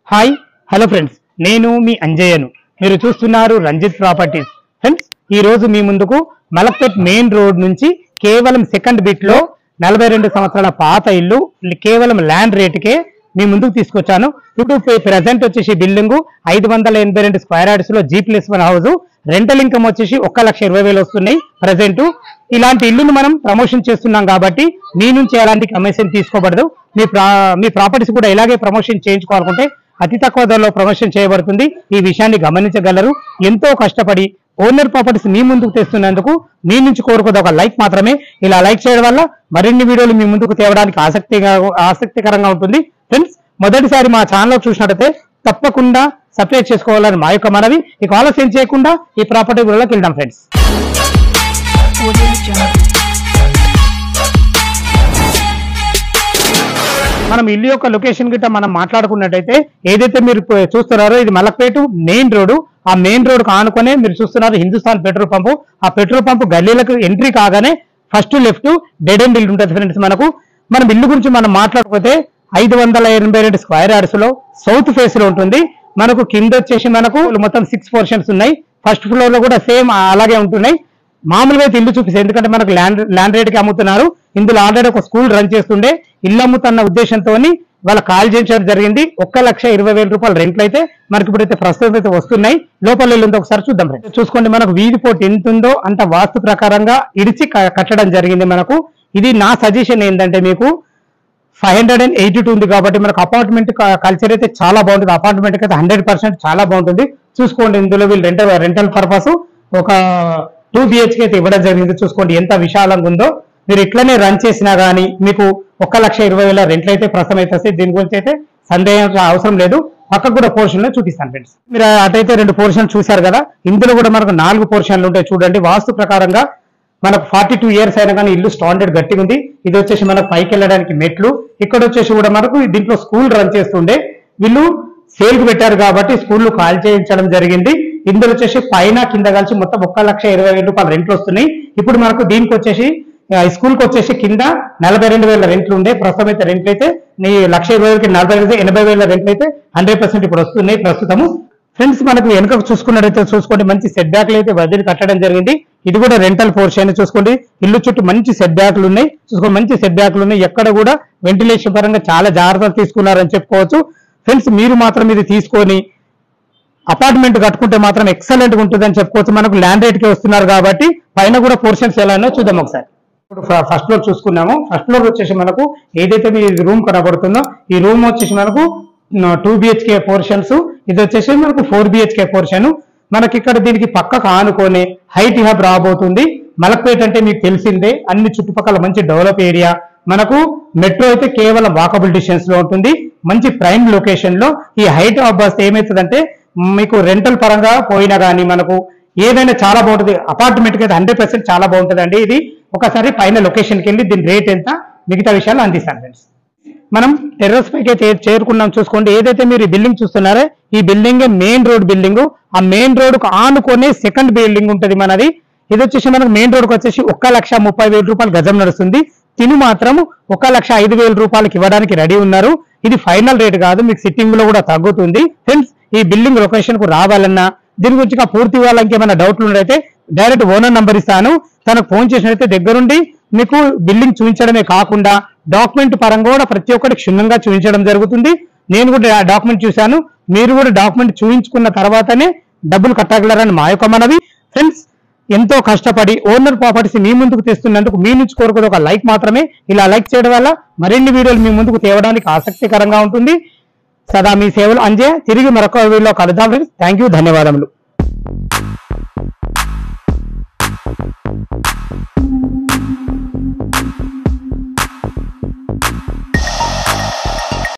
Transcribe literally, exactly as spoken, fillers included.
Hi hello friends, నేను మీ అంజయ్యను. మీరు చూస్తున్నారు రంజిత్ ప్రాపర్టీస్. ఫ్రెండ్స్, ఈ రోజు మీ ముందుకు మలక్పేట్ మెయిన్ రోడ్ నుంచి కేవలం సెకండ్ బిట్ లో నలభై రెండు సంవత్సరాల పాత ఇల్లు కేవలం ల్యాండ్ రేటుకే మీ ముందుకు తీసుకొచ్చాను. ఇప్పుడు ప్రెసెంట్ వచ్చేసి బిల్డింగ్ ఐదు వందల ఎనభై రెండు స్క్వేర్ యార్డ్స్ లో G plus one house. Rental income వచ్చేసి ఒక్క లక్ష ఇరవై వేలు వస్తున్నాయి ప్రజెంట్. ఇలాంటి ఇల్లును మనం ప్రమోషన్ చేస్తున్నాం కాబట్టి మీ నుంచి ఎలాంటి కమిషన్ తీసుకోబడదు. మీ మీ ప్రాపర్టీస్ కూడా ఇలాగే ప్రమోషన్ చేయించుకోవాలనుకుంటే అతి తక్కువ ధరలో ప్రమోషన్ చేయబడుతుంది. ఈ విషయాన్ని గమనించగలరు. ఎంతో కష్టపడి ఓనర్ ప్రాపర్టీస్ మీ ముందుకు తెస్తున్నందుకు మీ నుంచి కోరుకోదు ఒక లైక్ మాత్రమే. ఇలా లైక్ చేయడం వల్ల మరిన్ని వీడియోలు మీ ముందుకు తేవడానికి ఆసక్తిగా ఆసక్తికరంగా ఉంటుంది. ఫ్రెండ్స్, మొదటిసారి మా ఛానల్ చూసినట్టయితే తప్పకుండా సబ్స్క్రైబ్ చేసుకోవాలని మా యొక్క మనవి. ఇక ఆలస్యం చేయకుండా ఈ ప్రాపర్టీ గురిలోకి వెళ్దాం. ఫ్రెండ్స్, మనం ఇల్లు యొక్క లొకేషన్ గిట్ట మనం మాట్లాడుకున్నట్టయితే ఏదైతే మీరు చూస్తున్నారో ఇది మలక్పేట మెయిన్ రోడ్. ఆ మెయిన్ రోడ్ ఆనుకునే మీరు చూస్తున్నారు హిందుస్థాన్ పెట్రోల్ పంపు. ఆ పెట్రోల్ పంపు గల్లీలకు ఎంట్రీ కాగానే ఫస్ట్ లెఫ్ట్ డెడ్ ఎండ్ ఇల్లు ఉంటుంది. ఫ్రెండ్స్, మనకు మనం ఇల్లు గురించి మనం మాట్లాడుకుంటే ఐదు వందల ఎనభై రెండు స్క్వేర్ యార్డ్స్ లో సౌత్ ఫేస్ లో ఉంటుంది. మనకు కింద వచ్చేసి మనకు మొత్తం సిక్స్ పోర్షన్స్ ఉన్నాయి. ఫస్ట్ ఫ్లోర్ లో కూడా సేమ్ అలాగే ఉంటున్నాయి. మామూలుగా అయితే ఇల్లు చూపిస్తాయి, ఎందుకంటే మనకు ల్యాండ్ ల్యాండ్ రేట్కి అమ్ముతున్నారు. ఇందులో ఆల్రెడీ ఒక స్కూల్ రన్ చేస్తుండే ఇల్లు అమ్ముతున్న ఉద్దేశంతో వాళ్ళ కాల్ చేయించడం జరిగింది. ఒక్క లక్ష ఇరవై వేల రూపాయల రెంట్లు అయితే మనకి ఇప్పుడైతే ప్రస్తుతం అయితే వస్తున్నాయి. లోపల వెళ్ళిందో ఒకసారి చూద్దాం. చూసుకోండి, మనకు వీధి పోటీ ఎంత ఉందో అంత వాస్తు ప్రకారంగా ఇడిచి కట్టడం జరిగింది. మనకు ఇది నా సజెషన్ ఏంటంటే మీకు five hundred and eighty two ఉంది కాబట్టి మనకు అపార్ట్మెంట్ కల్చర్ అయితే చాలా బాగుంటుంది. అపార్ట్మెంట్ అయితే హండ్రెడ్ పర్సెంట్ చాలా బాగుంటుంది. చూసుకోండి, ఇందులో వీళ్ళు రెంటల్ రెంటల్ పర్పస్ ఒక టూ బిహెచ్కే అయితే ఇవ్వడం జరిగింది. చూసుకోండి ఎంత విశాలంగా ఉందో. మీరు ఇట్లనే రన్ చేసినా కానీ మీకు ఒక్క లక్ష ఇరవై వేల రెంట్లు అయితే ప్రస్తుతం అయితే దీని గురించి అయితే సందేహం అవసరం లేదు. పక్కకు కూడా పోర్షన్ లో చూపిస్తాను. ఫ్రెండ్స్, మీరు అటైతే రెండు పోర్షన్లు చూశారు కదా. ఇందులో కూడా మనకు నాలుగు పోర్షన్లు ఉంటాయి. చూడండి, వాస్తు ప్రకారంగా మనకు ఫార్టీ టూ ఇయర్స్ అయినా కానీ ఇల్లు స్టాండర్డ్ గట్టిగా ఉంది. ఇది వచ్చేసి మనకు పైకి వెళ్ళడానికి మెట్లు. ఇక్కడ వచ్చేసి కూడా మనకు దీంట్లో స్కూల్ రన్ చేస్తుండే వీళ్ళు సేల్ కు పెట్టారు కాబట్టి స్కూల్ కాల్ చేయించడం జరిగింది. ఇందులో వచ్చేసి పైన కింద కలిసి మొత్తం ఒక్క లక్ష ఇరవై వేల రూపాయల రెంట్లు వస్తున్నాయి. ఇప్పుడు మనకు దీనికి వచ్చేసి స్కూల్ కి వచ్చేసి కింద నలభై రెండు వేల రెంట్లు ఉండే. ప్రస్తుతం అయితే రెంట్లు అయితే నీ లక్ష ఇరవై వేలకి నలభై రెండు ఎనభై వేల రెంట్లు అయితే హండ్రెడ్ పర్సెంట్ ఇప్పుడు వస్తున్నాయి ప్రస్తుతము. ఫ్రెండ్స్, మనకు వెనుక చూసుకున్నట్టయితే చూసుకోండి, మంచి సెట్ బ్యాక్లు అయితే వదిలి కట్టడం జరిగింది. ఇది కూడా రెంటల్ పోర్షన్. చూసుకోండి, ఇల్లు చుట్టూ మంచి సెట్ బ్యాక్లు ఉన్నాయి. చూసుకోండి, మంచి సెట్ బ్యాక్లు ఉన్నాయి. ఎక్కడ కూడా వెంటిలేషన్ పరంగా చాలా జాగ్రత్తలు తీసుకున్నారని చెప్పుకోవచ్చు. ఫ్రెండ్స్, మీరు మాత్రం ఇది తీసుకొని అపార్ట్మెంట్ కట్టుకుంటే మాత్రం ఎక్సలెంట్ గా ఉంటుంది అని చెప్పుకోవచ్చు. మనకు ల్యాండ్ రేట్ కి వస్తున్నారు కాబట్టి పైన కూడా పోర్షన్స్ ఎలా ఉన్నాయో చూద్దాం ఒకసారి. ఇప్పుడు ఫస్ట్ ఫ్లోర్ చూసుకున్నాము. ఫస్ట్ ఫ్లోర్ వచ్చేసి మనకు ఏదైతే మీ రూమ్ కనబడుతుందో ఈ రూమ్ వచ్చేసి మనకు టూ బిహెచ్కే పోర్షన్స్. ఇది వచ్చేసి మనకు ఫోర్ బిహెచ్కే పోర్షన్. మనకి ఇక్కడ దీనికి పక్కకు ఆనుకొని హైట్ హబ్ రాబోతుంది. మలక్పేట అంటే మీకు తెలిసిందే, అన్ని చుట్టుపక్కల మంచి డెవలప్ ఏరియా. మనకు మెట్రో అయితే కేవలం వాకబుల్ డిస్టెన్స్ లో ఉంటుంది. మంచి ప్రైమ్ లొకేషన్ లో ఈ హైట్ హబ్ వస్తే ఏమవుతుందంటే మీకు రెంటల్ పరంగా పోయినా కానీ మనకు ఏదైనా చాలా బాగుంటుంది. అపార్ట్మెంట్కి అయితే హండ్రెడ్ పర్సెంట్ చాలా బాగుంటుంది అండి. ఇది ఒకసారి పైన లొకేషన్కి వెళ్ళి దీని రేట్ ఎంత మిగతా విషయాలు అందిస్తాను. ఫ్రెండ్స్, మనం టెర్రస్ పైకి అయితే చేరుకున్నాం. చూసుకోండి, ఏదైతే మీరు ఈ బిల్డింగ్ చూస్తున్నారో ఈ బిల్డింగ్ మెయిన్ రోడ్ బిల్డింగ్. ఆ మెయిన్ రోడ్ కు ఆనుకునే సెకండ్ బిల్డింగ్ ఉంటుంది మనది. ఇది వచ్చేసి మనకు మెయిన్ రోడ్ కు వచ్చేసి ఒక్క లక్ష ముప్పై వేల రూపాయలు గజం నడుస్తుంది. తిను మాత్రం ఒక లక్ష ఐదు వేల రూపాయలకి ఇవ్వడానికి రెడీ ఉన్నారు. ఇది ఫైనల్ రేట్ కాదు, మీకు సిట్టింగ్ లో కూడా తగ్గుతుంది. ఫ్రెండ్స్, ఈ బిల్డింగ్ లొకేషన్ కు రావాలన్నా దీని గురించి పూర్తి వాళ్ళకి ఏమైనా డౌట్లు ఉన్నట్టయితే డైరెక్ట్ ఓనర్ నంబర్ ఇస్తాను. తనకు ఫోన్ చేసినట్లయితే దగ్గరుండి మీకు బిల్డింగ్ చూపించడమే కాకుండా డాక్యుమెంట్ పరంగా కూడా ప్రతి ఒక్కటి క్షుణ్ణంగా చూపించడం జరుగుతుంది. నేను కూడా ఆ డాక్యుమెంట్ చూశాను. మీరు కూడా డాక్యుమెంట్ చూపించుకున్న తర్వాతనే డబ్బులు కట్టగలరని మా యొక్క మనవి. ఫ్రెండ్స్, ఎంతో కష్టపడి ఓనర్ ప్రాపర్టీస్ మీ ముందుకు తెస్తున్నందుకు మీ నుంచి కోరుకునే ఒక లైక్ మాత్రమే. ఇలా లైక్ చేయడం వల్ల మరిన్ని వీడియోలు మీ ముందుకు తేవడానికి ఆసక్తికరంగా ఉంటుంది. సదా మీ సేవలు అంజయ్య. తిరిగి మరొక వీడియోలో కలుద్దాం. ఫ్రెండ్స్, థ్యాంక్ యూ, ధన్యవాదములు.